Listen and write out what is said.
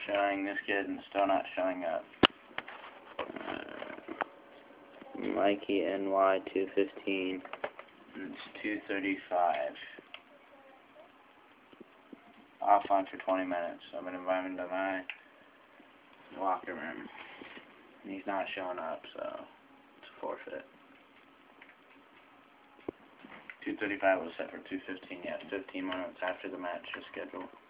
showing this kid and still not showing up. Mikey NY 215. It's 2:35. Offline for 20 minutes. I'm gonna invite him to my locker room. And he's not showing up, so it's a forfeit. 2:35 was set for 2:15. Yeah, 15 minutes after the match is scheduled.